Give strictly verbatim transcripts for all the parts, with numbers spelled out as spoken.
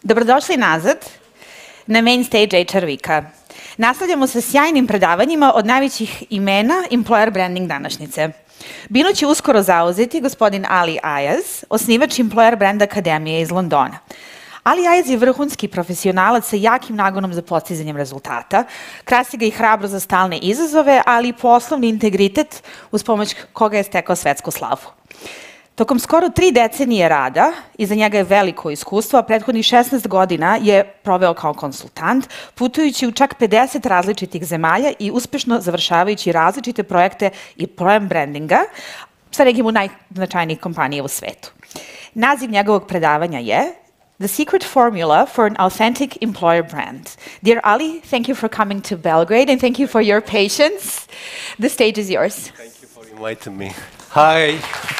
Dobrodošli nazad na Main Stage H R Weeka. Nastavljamo sa sjajnim predavanjima od najvećih imena employer branding današnjice. Bilo će uskoro zauzeti gospodin Ali Ayaz, osnivač Employer Brand Akademije iz Londona. Ali Ayaz je vrhunski profesionalac sa jakim nagonom za postizanjem rezultata, krasi ga i hrabro za stalne izazove, ali i poslovni integritet uz pomoć koga je stekao svetsku slavu. Tokom skoro tri decenije rada, iza njega je veliko iskustvo, a prethodnih šesnaest godina je proveo kao konsultant, putujući u čak pedeset različitih zemalja i uspešno završavajući različite projekte i program brandinga sa nekim od najznačajnijih kompanija u svetu. Naziv njegovog predavanja je The Secret Formula for an Authentic Employer Brand. Dear Ali, thank you for coming to Belgrade and thank you for your patience. The stage is yours. Thank you for inviting me. Hi.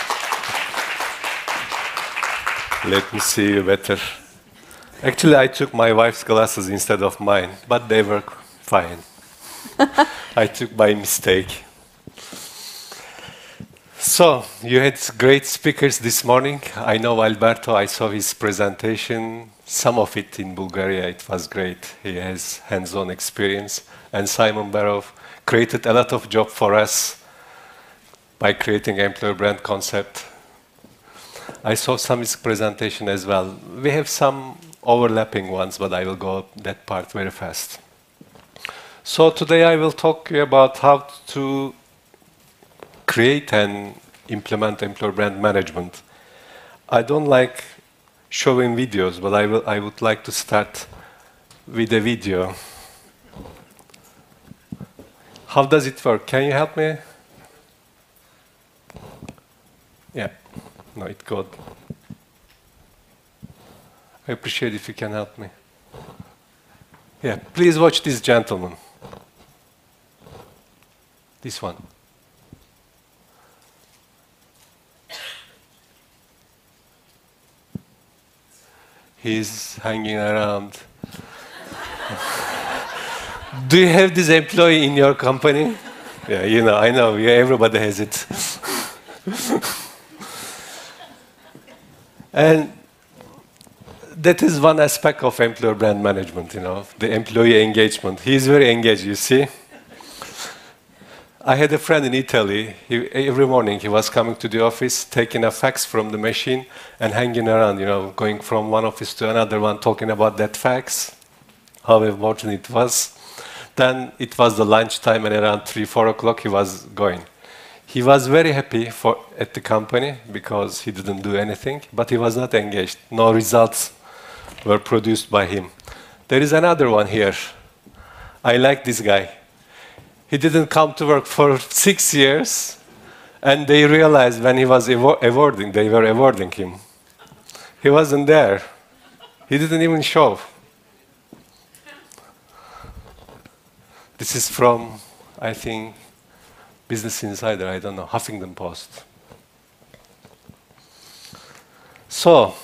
Let me see you better. Actually, I took my wife's glasses instead of mine, but they work fine. I took by mistake. So, you had great speakers this morning. I know Alberto, I saw his presentation, some of it in Bulgaria, it was great. He has hands-on experience. And Simon Barov created a lot of job for us by creating employer brand concept. I saw some of his presentation as well. We have some overlapping ones, but I will go that part very fast. So today I will talk about how to create and implement employer brand management. I don't like showing videos, but I, will, I would like to start with a video. How does it work? Can you help me? Yeah. No, it got. I appreciate if you can help me. Yeah, please watch this gentleman. This one. He's hanging around. Do you have this employee in your company? Yeah, you know, I know, yeah, everybody has it. And that is one aspect of employer brand management, you know, the employee engagement. He is very engaged, you see. I had a friend in Italy. He, every morning he was coming to the office, taking a fax from the machine and hanging around, you know, going from one office to another one, talking about that fax, how important it was. Then it was the lunchtime, and around three, four o'clock he was going. He was very happy for, at the company because he didn't do anything, but he was not engaged. No results were produced by him. There is another one here. I like this guy. He didn't come to work for six years, and they realized when he was awarding, they were awarding him. He wasn't there. He didn't even show. This is from, I think, Business Insider, I don't know, Huffington Post. So,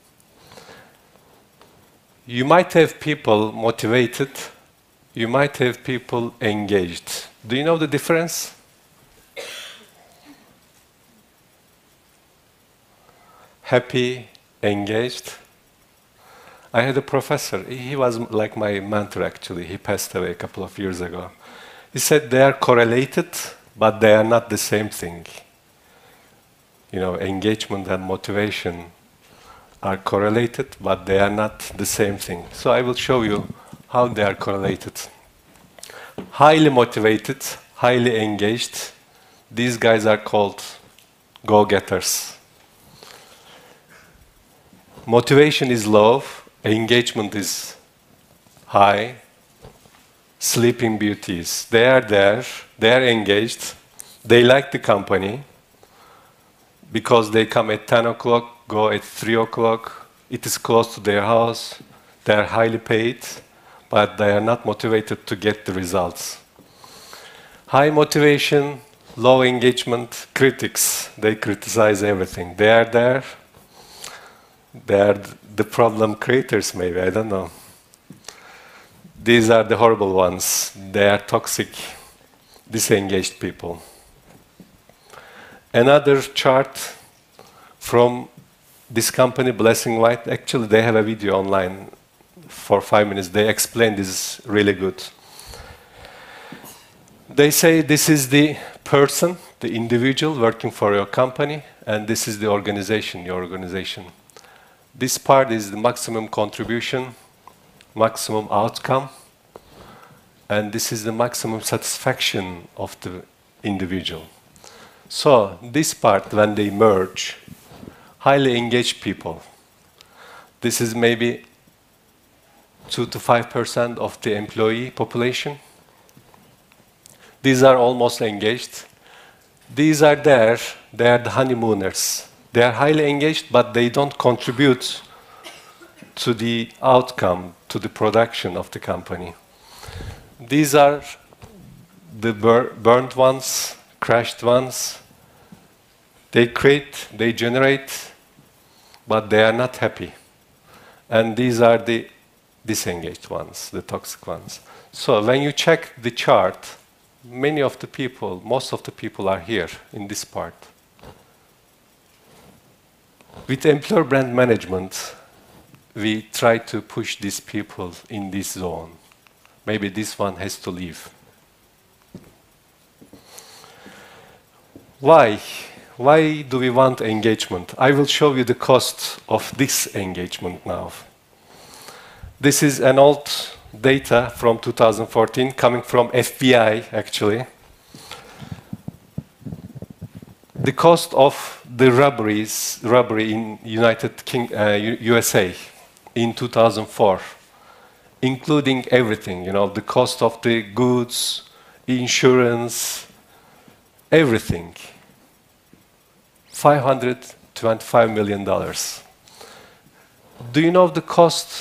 you might have people motivated, you might have people engaged. Do you know the difference? Happy, engaged. I had a professor, he was like my mentor actually, he passed away a couple of years ago. He said they are correlated, but they are not the same thing. You know, engagement and motivation are correlated, but they are not the same thing. So I will show you how they are correlated. Highly motivated, highly engaged, these guys are called go-getters. Motivation is low, engagement is high, sleeping beauties. They are there, they are engaged, they like the company because they come at ten o'clock, go at three o'clock, it is close to their house, they are highly paid, but they are not motivated to get the results. High motivation, low engagement, critics, they criticize everything. They are there, they are the problem creators maybe, I don't know. These are the horrible ones. They are toxic, disengaged people. Another chart from This company, Blessing White, actually they have a video online for five minutes. They explain this really good. They say this is the person, the individual working for your company, and this is the organization, your organization. This part is the maximum contribution, maximum outcome, and this is the maximum satisfaction of the individual. So this part, when they merge, highly engaged people, this is maybe two to five percent of the employee population. These are almost engaged. These are there, they are the honeymooners. They are highly engaged, but they don't contribute to the outcome, to the production of the company. These are the bur burnt ones, crashed ones. They create, they generate, but they are not happy. And these are the disengaged ones, the toxic ones. So when you check the chart, many of the people, most of the people are here in this part. With employer brand management, we try to push these people in this zone. Maybe this one has to leave. Why? Why do we want engagement? I will show you the cost of this engagement now. This is an old data from two thousand fourteen, coming from F B I, actually. The cost of the robberies, robbery in United King, uh, U S A in two thousand four, including everything, you know, the cost of the goods, insurance, everything, five hundred twenty-five million dollars. Do you know the cost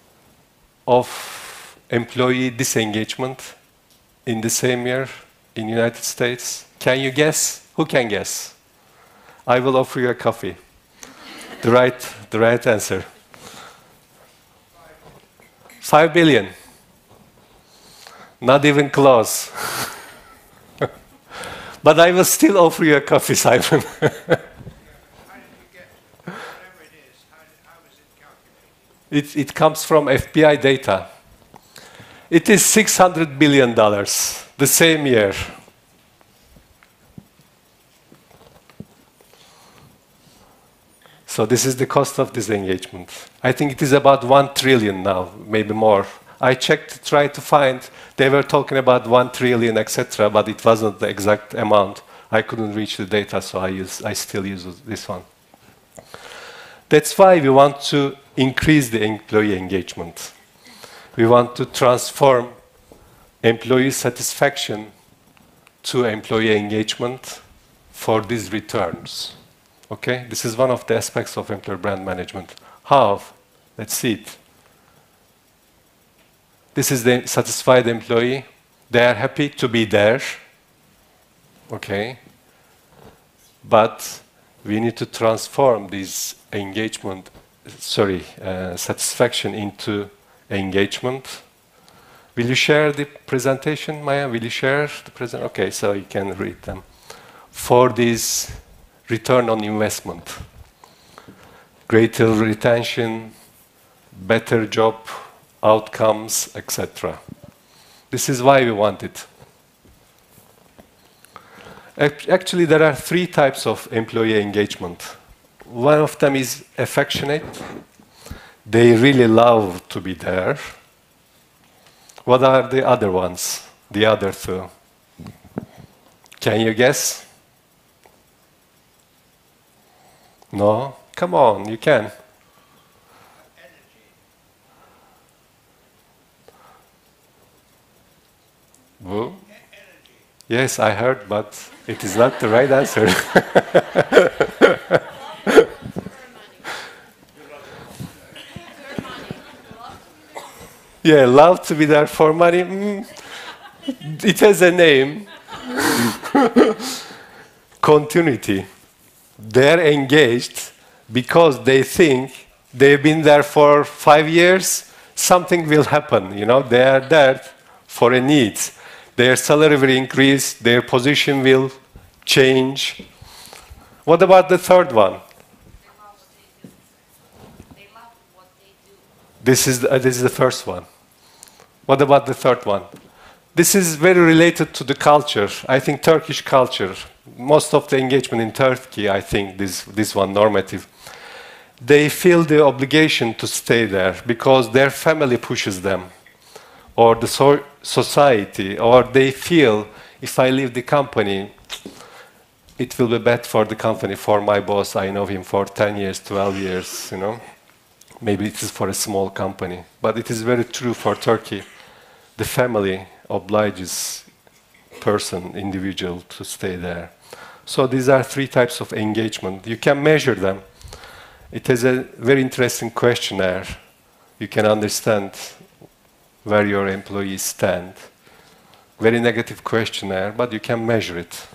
of employee disengagement in the same year in the United States? Can you guess? Who can guess? I will offer you a coffee. The right, the right answer. Five billion. Not even close. But I will still offer you a coffee, Simon. How did you get, whatever it is, how, how is it calculated? It, it comes from F B I data. It is six hundred billion dollars, the same year. So this is the cost of disengagement. I think it is about one trillion now, maybe more. I checked, tried to find, they were talking about one trillion, et cetera, but it wasn't the exact amount. I couldn't reach the data, so I, use, I still use this one. That's why we want to increase the employee engagement. We want to transform employee satisfaction to employee engagement for these returns. Okay? This is one of the aspects of employer brand management. How? Let's see it. This is the satisfied employee. They are happy to be there. Okay? But we need to transform this engagement, sorry, uh, satisfaction into engagement. Will you share the presentation, Maya? Will you share the present? Okay, so you can read them. For this return on investment, greater retention, better job outcomes, et cetera. This is why we want it. Actually, there are three types of employee engagement. One of them is affectionate. They really love to be there. What are the other ones? The other two? Can you guess? No? Come on, you can. Who? Yes, I heard, but it is not the right answer. Yeah, love to be there for money. Mm, it has a name. Continuity. They're engaged because they think they've been there for five years, something will happen. You know, they are there for a need. Their salary will increase, their position will change. What about the third one? This is the, uh, this is the first one. What about the third one? This is very related to the culture. I think Turkish culture. Most of the engagement in Turkey, I think this this one normative. They feel the obligation to stay there because their family pushes them, or the so society, or they feel if I leave the company, it will be bad for the company, for my boss. I know him for ten years, twelve years, you know. Maybe it is for a small company, but it is very true for Turkey. The family obliges person, individual to stay there. So these are three types of engagement. You can measure them. It is a very interesting questionnaire. You can understand where your employees stand. Very negative questionnaire, but you can measure it.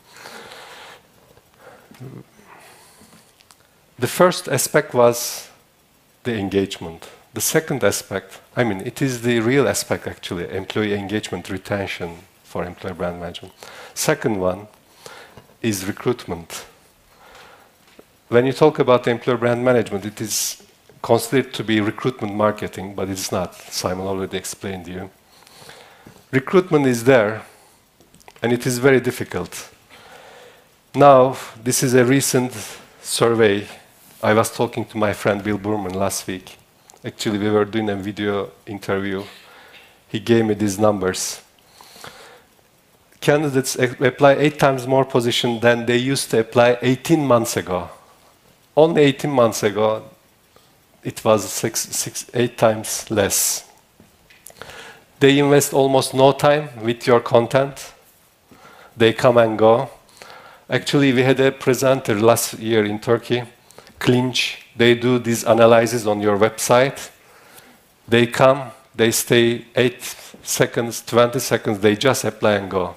The first aspect was the engagement. The second aspect, I mean, it is the real aspect actually, employee engagement, retention for employer brand management. Second one is recruitment. When you talk about employer brand management, it is considered to be recruitment marketing, but it's not. Simon already explained to you. Recruitment is there, and it is very difficult. Now, this is a recent survey. I was talking to my friend Bill Burman last week. Actually, we were doing a video interview. He gave me these numbers. Candidates apply eight times more position than they used to apply eighteen months ago. Only eighteen months ago, it was six, six, eight times less. They invest almost no time with your content. They come and go. Actually, we had a presenter last year in Turkey, Clinch. They do these analyses on your website. They come, they stay eight seconds, twenty seconds, they just apply and go.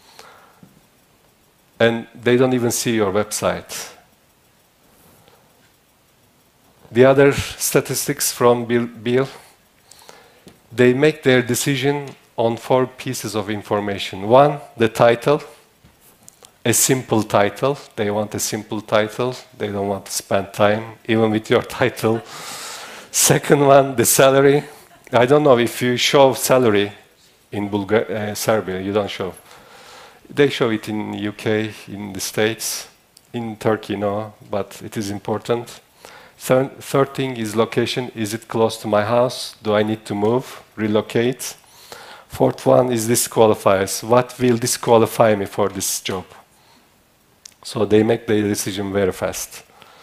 And they don't even see your website. The other statistics from Bill, Bill, they make their decision on four pieces of information. One, the title, a simple title. They want a simple title. They don't want to spend time even with your title. Second one, the salary. I don't know if you show salary in Bulgaria, uh, Serbia, you don't show. They show it in U K, in the States, in Turkey, no, but it is important. Third, third thing is location. Is it close to my house? Do I need to move, relocate? Fourth one is disqualifiers. What will disqualify me for this job? So they make their decision very fast.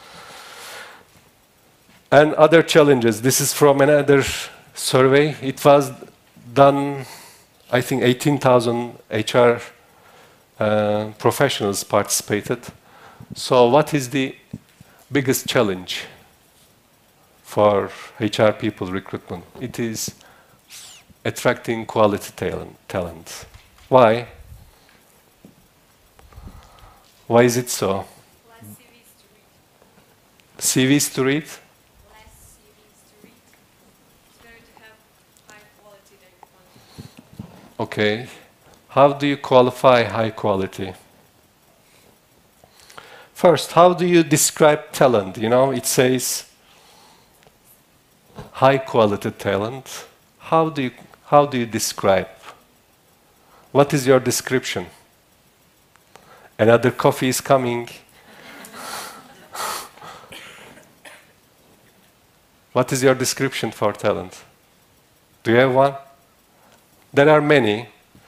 And other challenges. This is from another survey. It was done, I think eighteen thousand H R uh, professionals participated. So what is the biggest challenge for H R people recruitment? It is attracting quality talent. talent. Why? Why is it so? Less C Vs to read. C Vs to read? Less C Vs to read. It's better to have high quality data content. Okay. How do you qualify high quality? First, how do you describe talent? You know, it says high quality talent. How do you, how do you describe? What is your description? Another coffee is coming. What is your description for talent? Do you have one? There are many.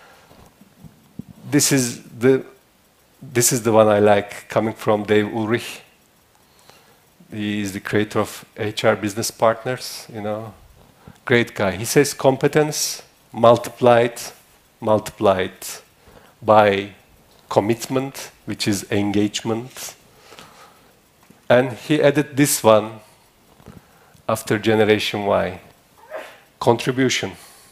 This is the this is the one I like, coming from Dave Ulrich. He is the creator of H R Business Partners, you know. Great guy. He says competence multiplied, multiplied by commitment, which is engagement. And he added this one after generation Y, contribution.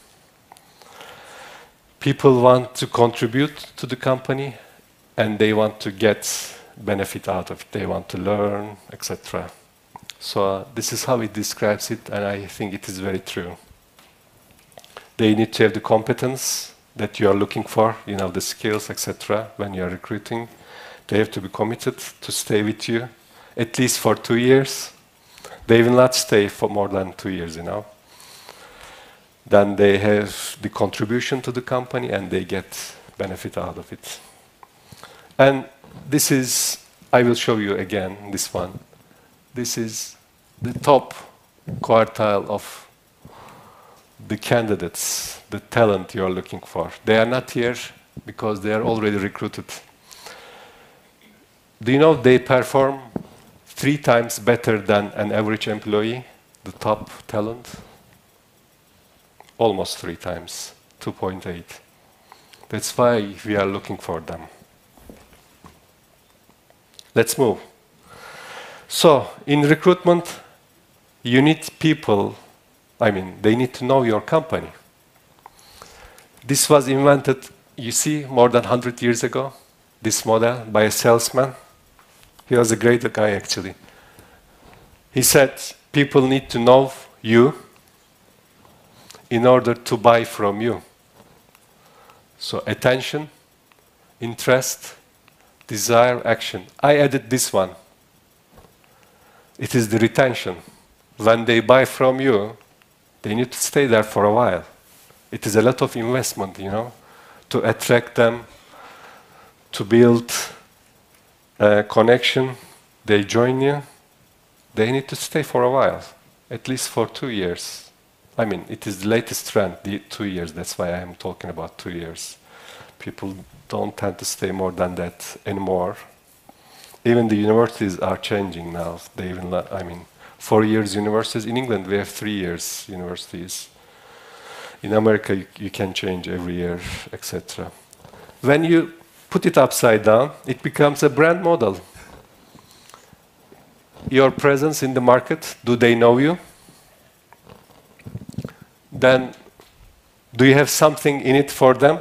People want to contribute to the company, and they want to get benefit out of it. They want to learn, et cetera. So uh, this is how he describes it, and I think it is very true. They need to have the competence that you are looking for, you know, the skills, et cetera. When you are recruiting, they have to be committed to stay with you at least for two years. They will not stay for more than two years, you know. then they have the contribution to the company and they get benefit out of it. And this is, I will show you again this one. This is the top quartile of the candidates, the talent you are looking for. They are not here because they are already recruited. Do you know they perform three times better than an average employee, the top talent? Almost three times, two point eight. That's why we are looking for them. Let's move. So, in recruitment, you need people, I mean, they need to know your company. This was invented, you see, more than one hundred years ago, this model, by a salesman. He was a great guy, actually. He said, people need to know you in order to buy from you. So, attention, interest, desire, action. I added this one. It is the retention. When they buy from you, they need to stay there for a while. It is a lot of investment, you know, to attract them, to build a connection. They join you. They need to stay for a while, at least for two years. I mean, it is the latest trend, the two years. That's why I am talking about two years. People don't tend to stay more than that anymore. Even the universities are changing now. They even, I mean, four years universities. In England, we have three years universities. In America, you, you can change every year, et cetera. When you put it upside down, it becomes a brand model. Your presence in the market, do they know you? Then, do you have something in it for them?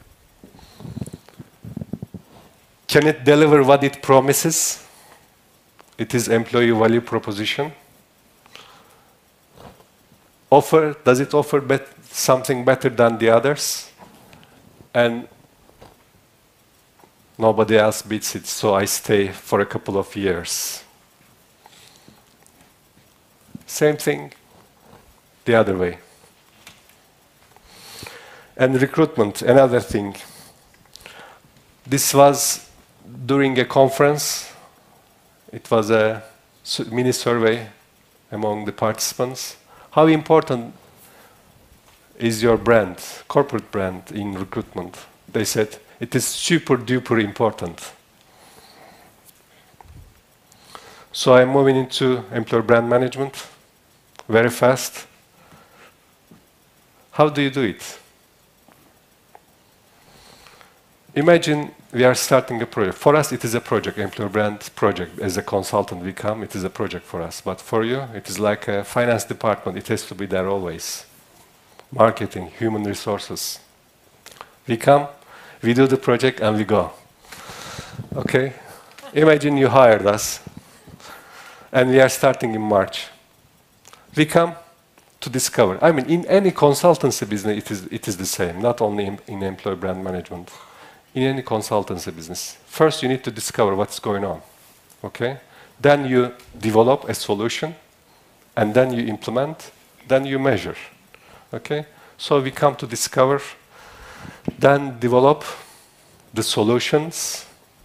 Can it deliver what it promises? It is employee value proposition. Offer, does it offer bet something better than the others? And nobody else beats it, so I stay for a couple of years. Same thing the other way. And recruitment, another thing. This was during a conference. It was a mini survey among the participants. How important is your brand, corporate brand, in recruitment? They said, it is super duper important. So I'm moving into employer brand management very fast. How do you do it? Imagine we are starting a project. For us, it is a project, employer brand project. As a consultant we come, it is a project for us. But for you, it is like a finance department. It has to be there always. Marketing, human resources. We come, we do the project, and we go. Okay? Imagine you hired us, and we are starting in March. We come to discover. I mean, in any consultancy business, it is, it is the same, not only in, in employer brand management. In any consultancy business, first you need to discover what's going on, okay? Then you develop a solution, and then you implement, then you measure, okay? So we come to discover, then develop the solutions,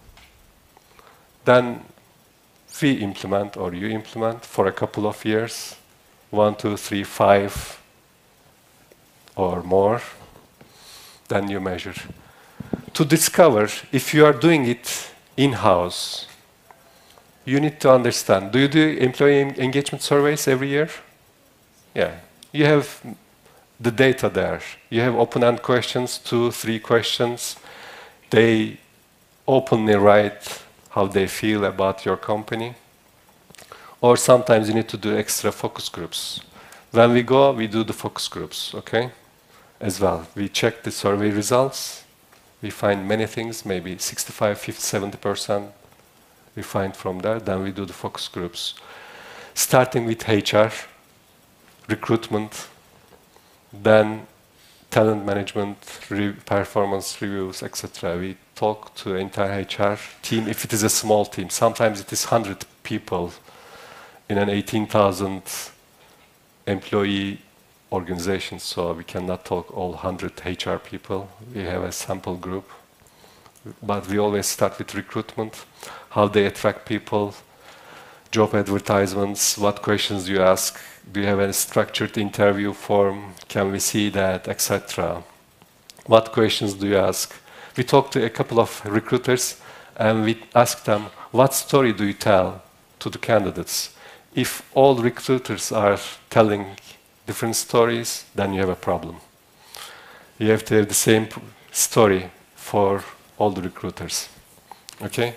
then we implement, or you implement for a couple of years, one, two, three, five, or more, then you measure. To discover if you are doing it in-house, you need to understand. Do you do employee engagement surveys every year? Yeah. You have the data there. You have open-end questions, two, three questions. They openly write how they feel about your company. Or sometimes you need to do extra focus groups. When we go, we do the focus groups, okay? As well. We check the survey results. We find many things, maybe sixty-five, fifty, seventy percent we find from there. Then we do the focus groups. Starting with H R, recruitment, then talent management, re performance reviews, et cetera. We talk to the entire H R team, if it is a small team. Sometimes it is one hundred people in an eighteen thousand employee organization, so we cannot talk all one hundred H R people. We have a sample group. But we always start with recruitment, how they attract people, job advertisements, what questions do you ask, do you have a structured interview form, can we see that, et cetera. What questions do you ask? We talked to a couple of recruiters and we asked them, what story do you tell to the candidates? If all recruiters are telling different stories, then you have a problem. You have to have the same story for all the recruiters, okay?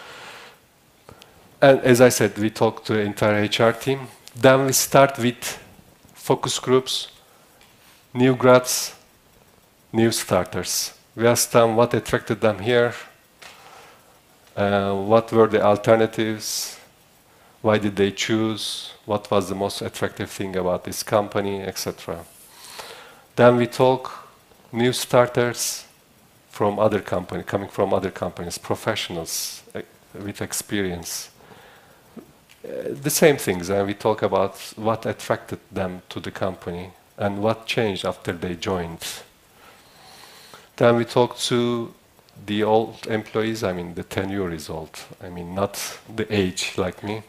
And as I said, we talked to the entire H R team. Then we start with focus groups, new grads, new starters. We asked them what attracted them here, uh, what were the alternatives, why did they choose, what was the most attractive thing about this company, et cetera. Then we talk new starters from other companies, coming from other companies, professionals uh, with experience. Uh, the same things, and we talk about what attracted them to the company and what changed after they joined. Then we talk to the old employees, I mean the tenure is old, I mean not the age like me.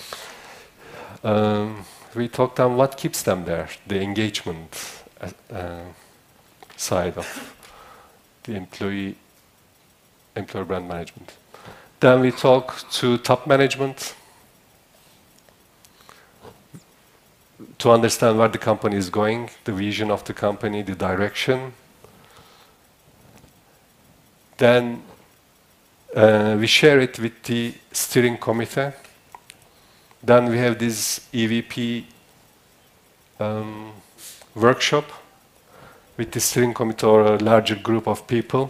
Um, we talked on what keeps them there, the engagement uh, uh, side of the employee, employer brand management. Then we talk to top management to understand where the company is going, the vision of the company, the direction. Then uh, we share it with the steering committee. Then we have this E V P um, workshop with the steering committee or a larger group of people.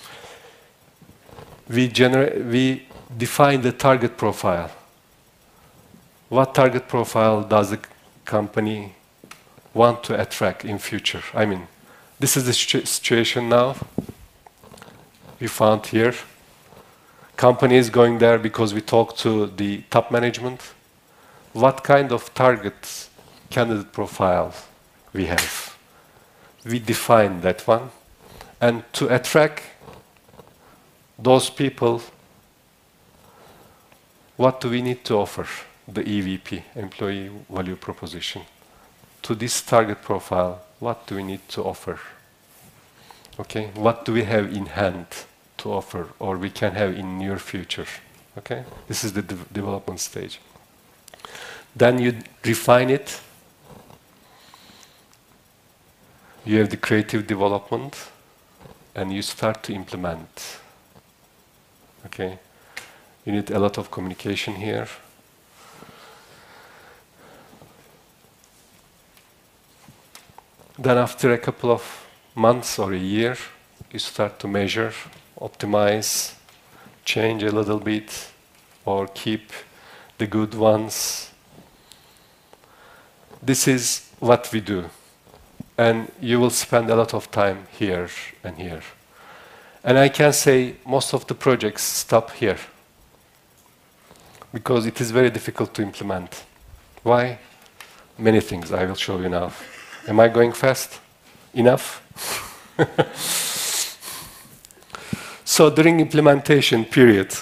We, gener we define the target profile. What target profile does the company want to attract in future? I mean, this is the situ situation now. We found here. Company is going there because we talked to the top management. What kind of target candidate profile we have? We define that one. And to attract those people, what do we need to offer? The E V P, Employee Value Proposition. To this target profile, what do we need to offer? Okay, what do we have in hand to offer, or we can have in near future? Okay, this is the de development stage. Then you refine it. You have the creative development, and you start to implement. Okay, you need a lot of communication here. Then after a couple of months or a year, you start to measure, optimize, change a little bit, or keep the good ones. This is what we do. And you will spend a lot of time here and here. And I can say most of the projects stop here, because it is very difficult to implement. Why? Many things I will show you now. Am I going fast enough? So during implementation period,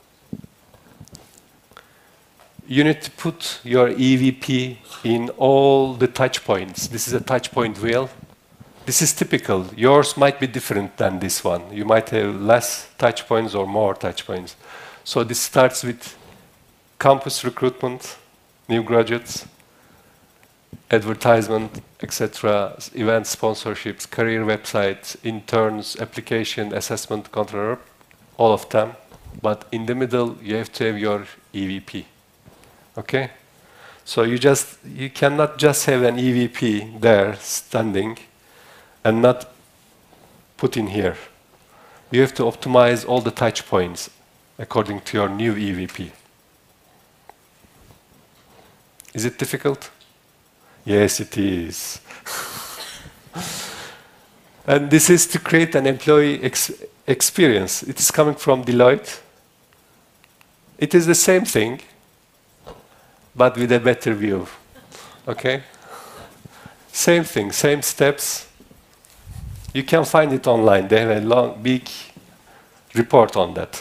you need to put your E V P in all the touch points. This is a touch point wheel. This is typical. Yours might be different than this one. You might have less touch points or more touch points. So this starts with campus recruitment, new graduates, advertisement, et cetera, event sponsorships, career websites, interns, application, assessment, controller, all of them. But in the middle, you have to have your E V P. Okay? So you just you cannot just have an E V P there standing and not put in here. You have to optimize all the touch points according to your new E V P. Is it difficult? Yes, it is. And this is to create an employee ex experience. It is coming from Deloitte. It is the same thing, but with a better view. Okay? Same thing, same steps. You can find it online. They have a long, big report on that.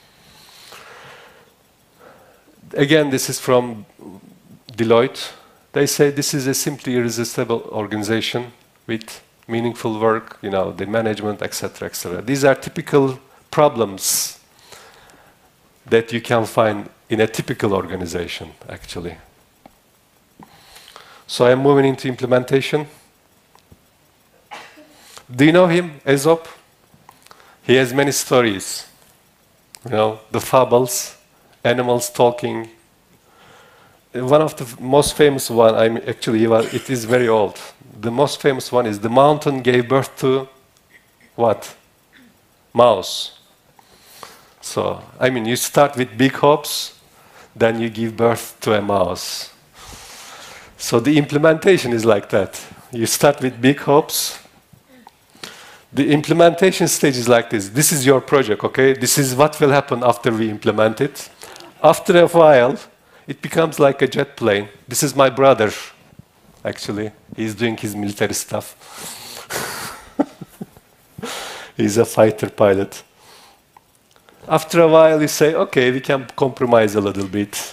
Again, this is from Deloitte. They say this is a simply irresistible organization with meaningful work, you know, the management, et cetera, et cetera. These are typical problems that you can find in a typical organization, actually. So I'm moving into implementation. Do you know him, Aesop? He has many stories. You know, the fables, animals talking. One of the most famous one, I'm actually, it is very old. The most famous one is the mountain gave birth to what? Mouse. So, I mean, you start with big hopes, then you give birth to a mouse. So the implementation is like that. You start with big hopes. The implementation stage is like this. This is your project, okay? This is what will happen after we implement it. After a while, it becomes like a jet plane. This is my brother, actually. He's doing his military stuff. He's a fighter pilot. After a while, you say, okay, we can compromise a little bit.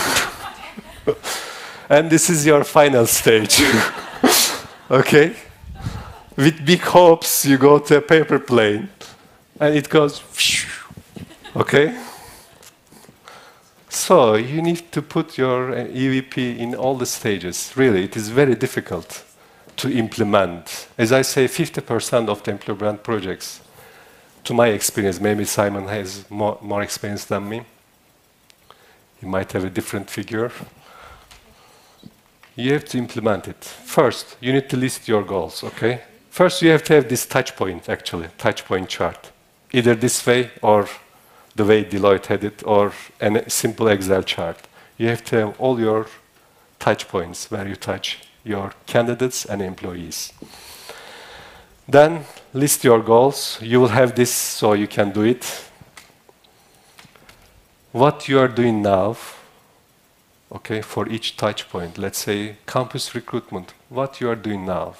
And this is your final stage. Okay? With big hopes, you go to a paper plane, and it goes, okay? So you need to put your E V P in all the stages. Really, it is very difficult to implement. As I say, fifty percent of the employer brand projects, to my experience, maybe Simon has more, more experience than me. He might have a different figure. You have to implement it. First, you need to list your goals, okay? First, you have to have this touch point, actually, touch point chart. Either this way or the way Deloitte had it, or a simple Excel chart. You have to have all your touch points where you touch your candidates and employees. Then list your goals. You will have this so you can do it. What you are doing now, okay, for each touch point. Let's say campus recruitment, what you are doing now.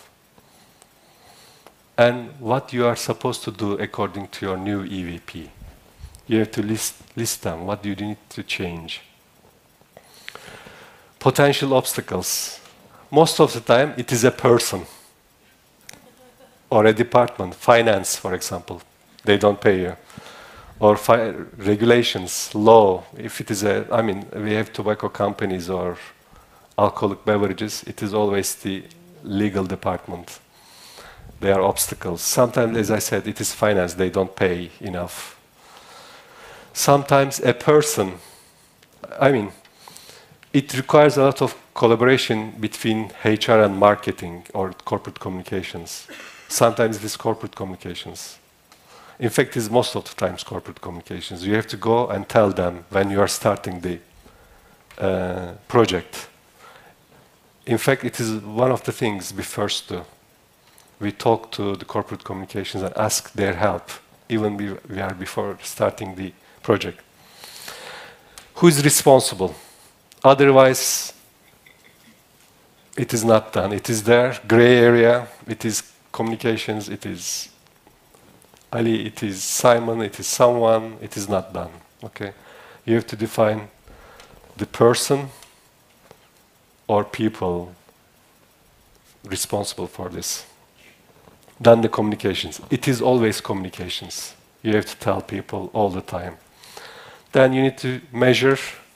And what you are supposed to do according to your new E V P. You have to list, list them. What do you need to change? Potential obstacles. Most of the time, it is a person or a department. Finance, for example. They don't pay you. Or fi regulations, law. If it is a, I mean, we have tobacco companies or alcoholic beverages, it is always the legal department. They are obstacles. Sometimes, as I said, it is finance. They don't pay enough. Sometimes a person, I mean, it requires a lot of collaboration between H R and marketing or corporate communications. Sometimes it is corporate communications. In fact, it's most of the times corporate communications. You have to go and tell them when you are starting the uh, project. In fact, it is one of the things we first do. We talk to the corporate communications and ask their help, even we, we are before starting the project. Who is responsible? Otherwise, it is not done. It is there, gray area, it is communications, it is Ali, it is Simon, it is someone, it is not done. Okay? You have to define the person or people responsible for this. Then the communications. It is always communications. You have to tell people all the time. Then you need to measure,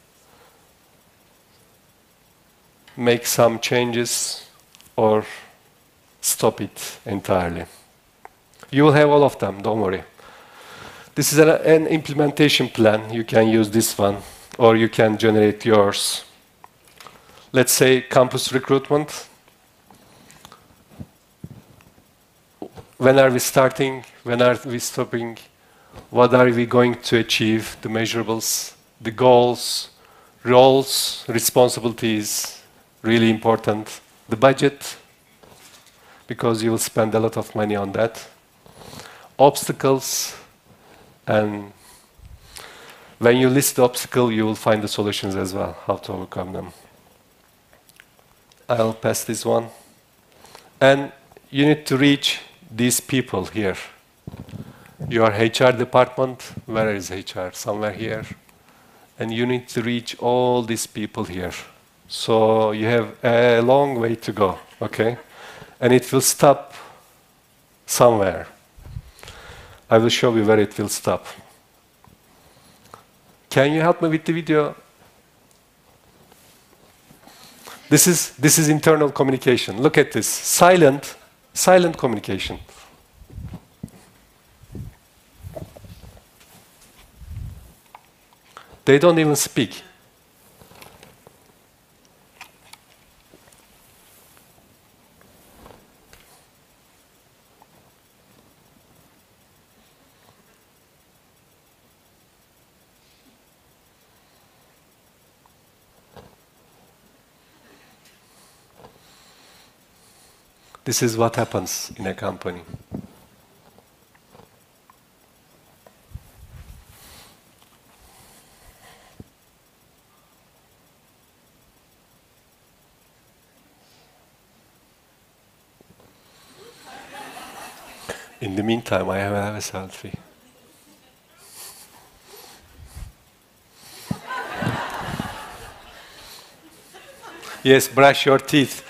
make some changes, or stop it entirely. You will have all of them, don't worry. This is an, an implementation plan. You can use this one, or you can generate yours. Let's say campus recruitment. When are we starting? When are we stopping? What are we going to achieve? The measurables, the goals, roles, responsibilities, really important. The budget, because you will spend a lot of money on that. Obstacles, and when you list the obstacle, you will find the solutions as well, how to overcome them. I'll pass this one. And you need to reach these people here. Your H R department, where is H R? Somewhere here. And you need to reach all these people here. So you have a long way to go, okay? And it will stop somewhere. I will show you where it will stop. Can you help me with the video? This is, this is internal communication. Look at this. Silent, silent communication. They don't even speak. This is what happens in a company. In the meantime, I have, I have a selfie. Yes, brush your teeth.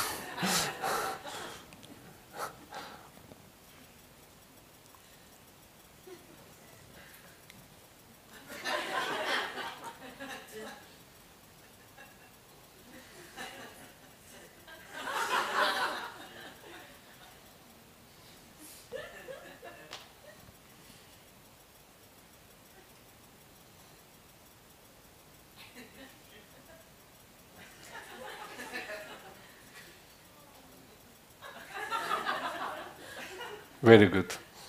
Very good.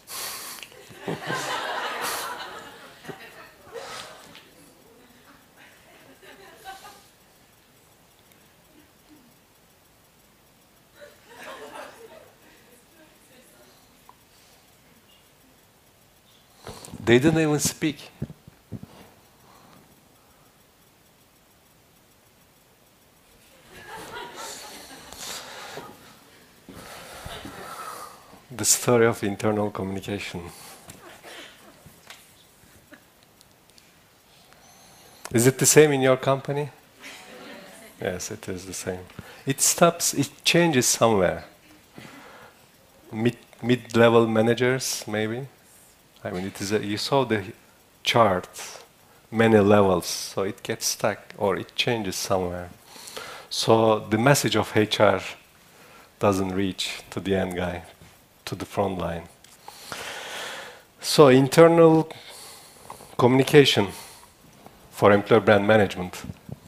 They didn't even speak. The story of internal communication. Is it the same in your company? Yes, it is the same. It stops, it changes somewhere. Mid, mid-level managers, maybe. I mean, it is a, you saw the chart, many levels, so it gets stuck or it changes somewhere. So the message of H R doesn't reach to the end guy, to the front line. So internal communication for employer brand management.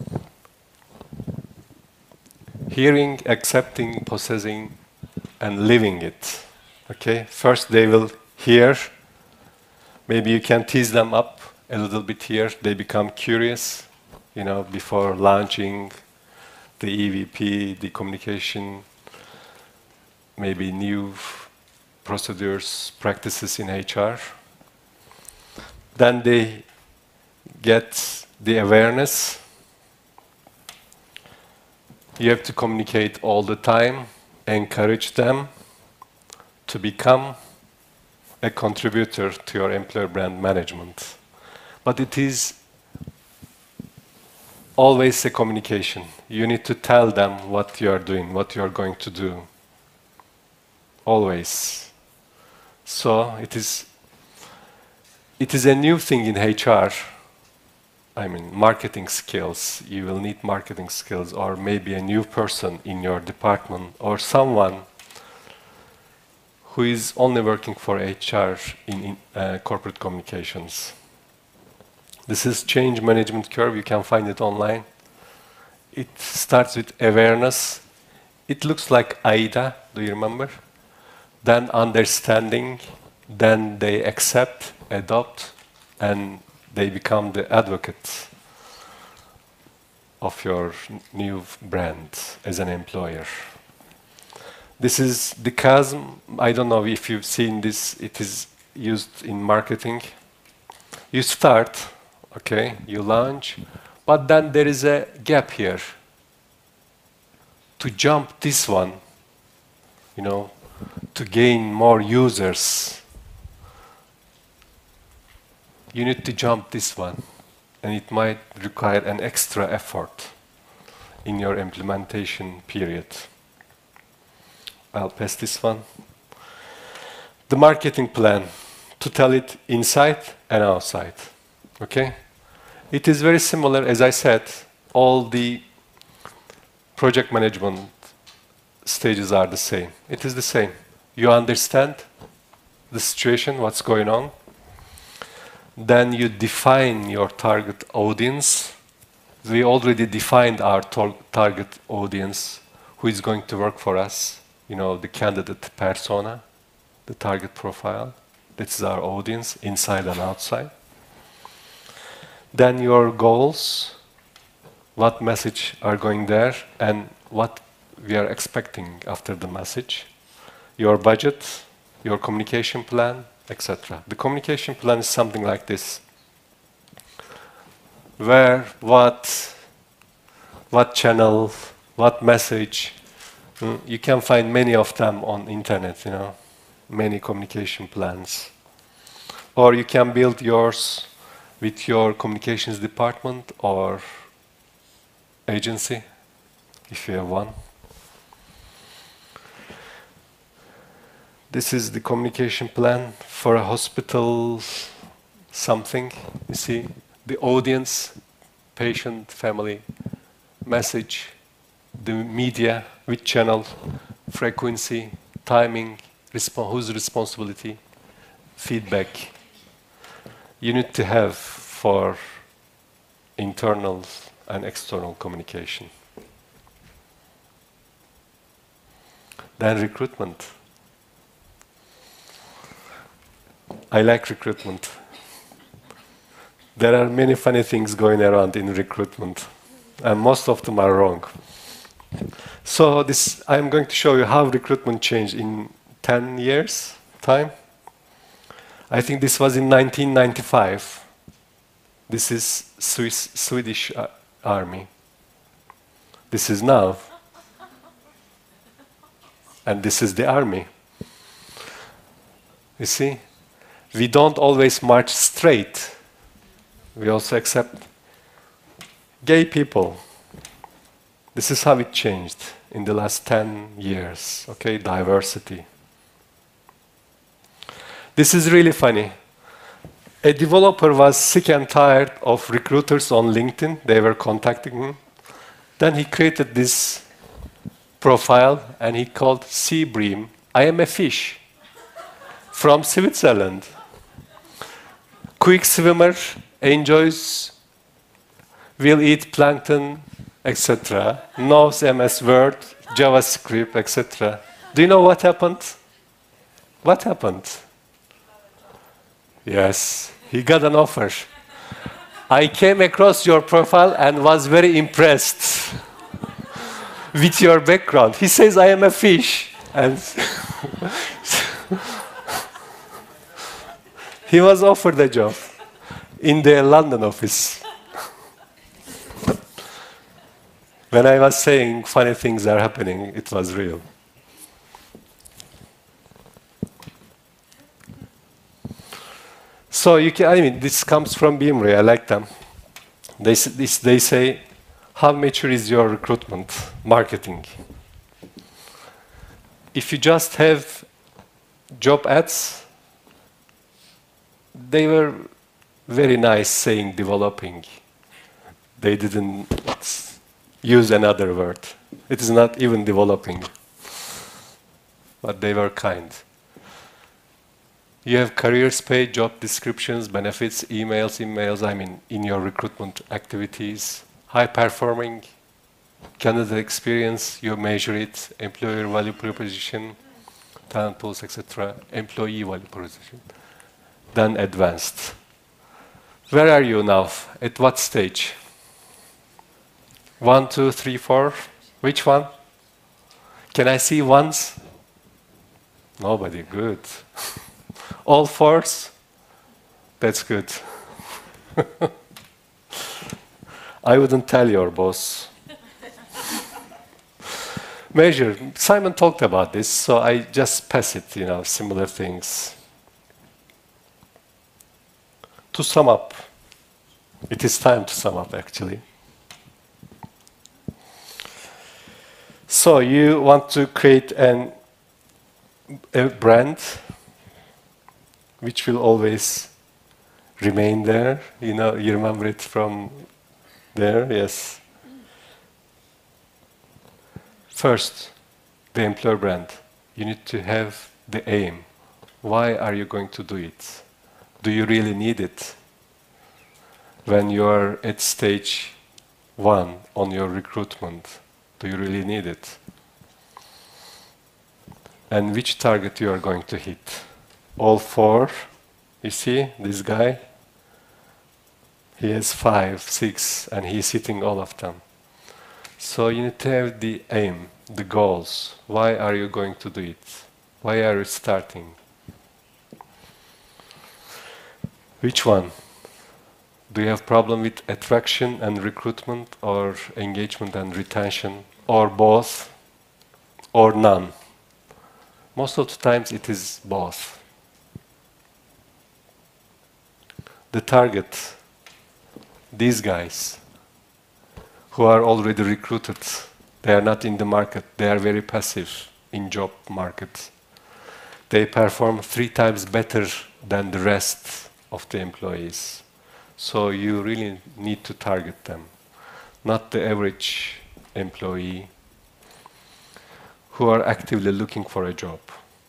Hearing, accepting, possessing, and living it. Okay, first they will hear. Maybe you can tease them up a little bit here. They become curious, you know, before launching the E V P, the communication, maybe new procedures, practices in H R. Then they get the awareness. You have to communicate all the time, encourage them to become a contributor to your employer brand management. But it is always a communication. You need to tell them what you are doing, what you are going to do. Always. So it is, it is a new thing in H R. I mean, marketing skills. You will need marketing skills, or maybe a new person in your department, or someone who is only working for H R in, in uh, corporate communications. This is change management curve. You can find it online. It starts with awareness. It looks like AIDA. Do you remember? Then understanding. Then they accept, adopt, and they become the advocates of your new brand as an employer. This is the chasm. I don't know if you've seen this. It is used in marketing. You start, okay, you launch, but then there is a gap here. To jump this one, you know, to gain more users, you need to jump this one, and it might require an extra effort in your implementation period. I'll pass this one. The marketing plan, to tell it inside and outside, okay? It is very similar, as I said, all the project management stages are the same. It is the same. You understand the situation, what's going on. Then you define your target audience. We already defined our tar target audience, who is going to work for us. You know, the candidate persona, the target profile. This is our audience, inside and outside. Then your goals, what message are going there, and what we are expecting after the message. Your budget, your communication plan, et cetera. The communication plan is something like this. Where, what, what channel, what message. Mm, you can find many of them on internet, you know, many communication plans. Or you can build yours with your communications department or agency, if you have one. This is the communication plan for a hospital, something. You see, the audience, patient, family, message, the media, which channel, frequency, timing, respo- whose responsibility, feedback. You need to have for internal and external communication. Then recruitment. I like recruitment. There are many funny things going around in recruitment, and most of them are wrong. So this, I'm going to show you how recruitment changed in ten years time. I think this was in nineteen ninety-five. This is Swiss, Swedish uh, army. This is now. And this is the army. You see? We don't always march straight. We also accept gay people. This is how it changed in the last ten years. Okay, diversity. This is really funny. A developer was sick and tired of recruiters on LinkedIn. They were contacting him. Then he created this profile and he called Sea Bream. I am a fish from Switzerland. Quick swimmer, enjoys, will eat plankton, et cetera. Knows M S Word, JavaScript, et cetera. Do you know what happened? What happened? Yes, he got an offer. I came across your profile and was very impressed with your background. He says, I am a fish. And he was offered a job in the London office. When I was saying funny things are happening, it was real. So you can, I mean, this comes from Beamry. I like them. They, this, they say, how mature is your recruitment marketing? If you just have job ads, they were very nice saying developing. They didn't use another word. It is not even developing. But they were kind. You have careers page, job descriptions, benefits, emails, emails, I mean, in your recruitment activities. High performing, candidate experience, you measure it, employer value proposition, talent pools, et cetera, employee value proposition. Then advanced. Where are you now? At what stage? One, two, three, four. Which one? Can I see ones? Nobody, good. All fours? That's good. I wouldn't tell your boss. Measure. Simon talked about this, so I just pass it, you know, similar things. To sum up, it is time to sum up actually. So you want to create an, a brand which will always remain there. You know, you remember it from there, yes. First, the employer brand. You need to have the aim. Why are you going to do it? Do you really need it? When you're at stage one on your recruitment, do you really need it? And which target you are going to hit? All four. You see, this guy, he has five, six, and he's hitting all of them. So you need to have the aim, the goals. Why are you going to do it? Why are you starting? Which one? Do you have problem with attraction and recruitment, or engagement and retention, or both, or none? Most of the times it is both. The target, these guys who are already recruited, they are not in the market, they are very passive in job market. They perform three times better than the rest of the employees. So you really need to target them, not the average employee who are actively looking for a job.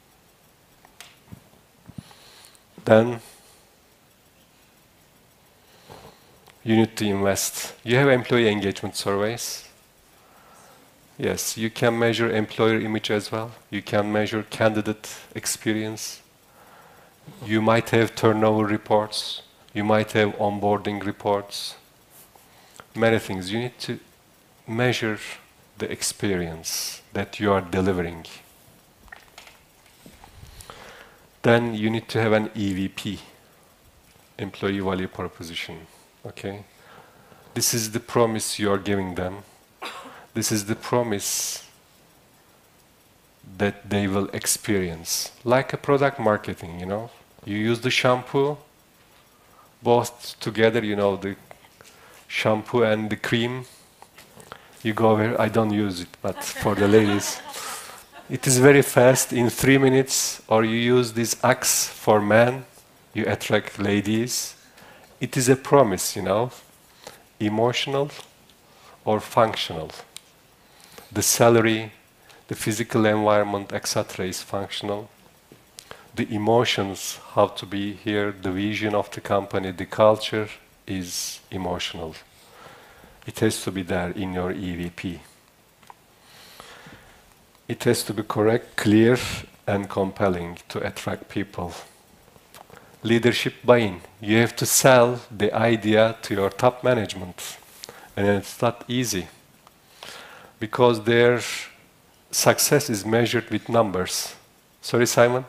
Then you need to invest. You have employee engagement surveys. Yes, you can measure employer image as well. You can measure candidate experience. You might have turnover reports. You might have onboarding reports. Many things. You need to measure the experience that you are delivering. Then you need to have an E V P, employee value proposition. Okay? This is the promise you are giving them. This is the promise that they will experience. Like a product marketing, you know? You use the shampoo, both together, you know, the shampoo and the cream. You go where, I don't use it, but for the ladies. It is very fast, in three minutes, or you use this Axe for men, you attract ladies. It is a promise, you know, emotional or functional. The salary, the physical environment, et cetera is functional. The emotions have to be here, the vision of the company, the culture is emotional. It has to be there in your E V P. It has to be correct, clear, and compelling to attract people. Leadership buy-in. You have to sell the idea to your top management. And it's not easy, because their success is measured with numbers. Sorry, Simon?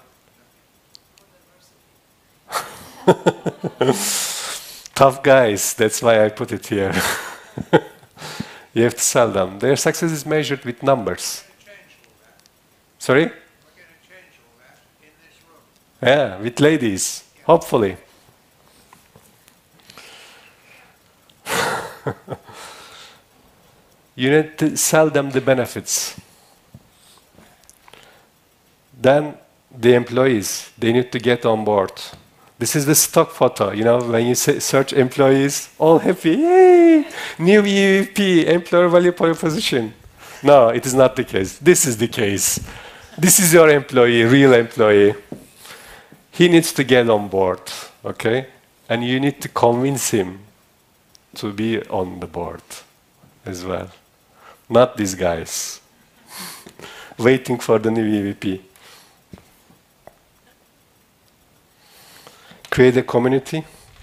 Tough guys, that's why I put it here. You have to sell them. Their success is measured with numbers. Sorry? We're going to change all that in this room. Yeah, with ladies, hopefully. You need to sell them the benefits. Then the employees, they need to get on board. This is the stock photo, you know, when you say, search employees, all happy, yay, new E V P, employer value proposition. No, it is not the case. This is the case. This is your employee, real employee. He needs to get on board, okay? And you need to convince him to be on the board as well. Not these guys waiting for the new E V P. Create a community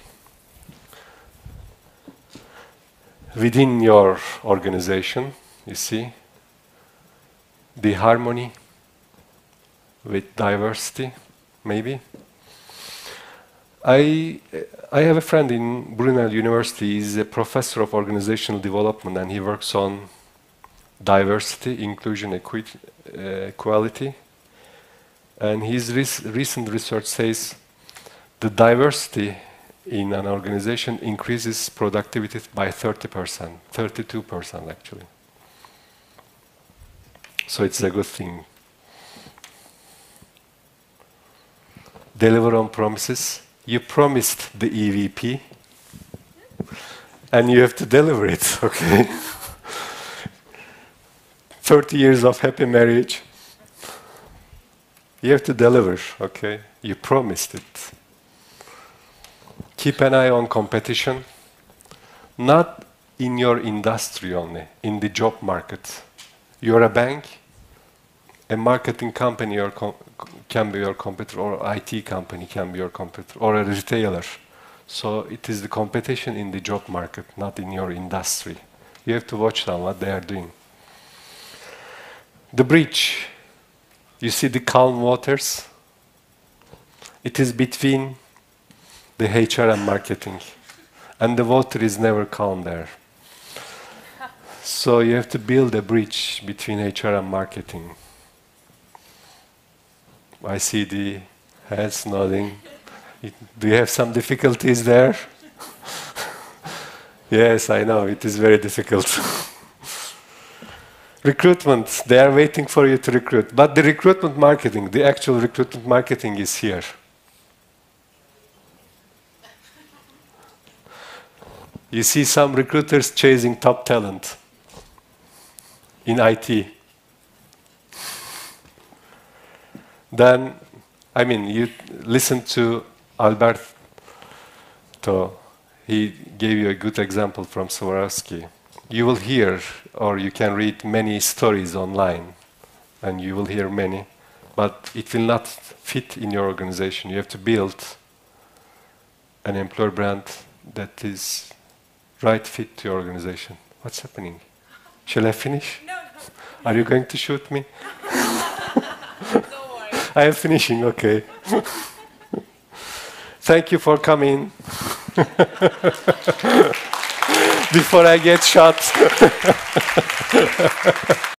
within your organization, you see, the harmony with diversity, maybe. I, I have a friend in Brunel University. He's a professor of organizational development, and he works on diversity, inclusion, equity, uh, equality. And his res recent research says the diversity in an organization increases productivity by thirty percent, thirty-two percent actually. So it's a good thing. Deliver on promises. You promised the E V P, and you have to deliver it, okay? thirty years of happy marriage. You have to deliver, okay? You promised it. Keep an eye on competition, not in your industry only, in the job market. You're a bank, a marketing company or com can be your competitor, or I T company can be your competitor, or a retailer. So it is the competition in the job market, not in your industry. You have to watch them, what they are doing. The bridge. You see the calm waters? It is between the H R and marketing. And the water is never calm there. So you have to build a bridge between H R and marketing. I see the heads nodding. Do you have some difficulties there? Yes, I know, it is very difficult. Recruitment, they are waiting for you to recruit. But the recruitment marketing, the actual recruitment marketing is here. You see some recruiters chasing top talent in I T. Then, I mean, you listen to Alberto. He gave you a good example from Swarovski. You will hear, or you can read many stories online, and you will hear many, but it will not fit in your organization. You have to build an employer brand that is right fit to your organization. What's happening? Shall I finish? No, no. Are you going to shoot me? Don't worry. I am finishing, okay. Thank you for coming. Before I get shot.